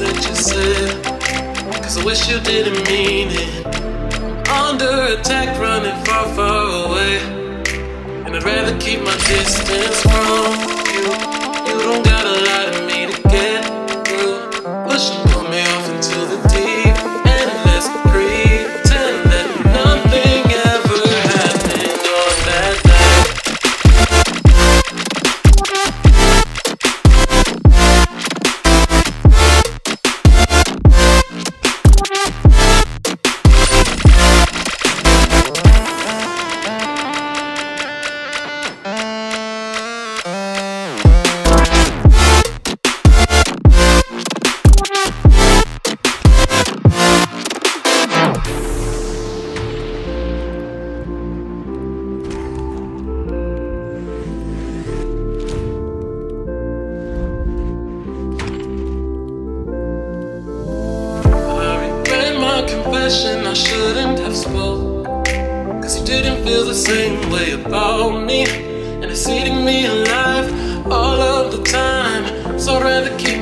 that you said, 'cause I wish you didn't mean it. I'm under attack, running far, far away, and I'd rather keep my distance from you. You don't gotta lie to me to get through. Pull me off into the deep and let's pretend that nothing ever happened on that night. I shouldn't have spoke, 'cause you didn't feel the same way about me, and it's eating me alive all of the time. So I'd rather keep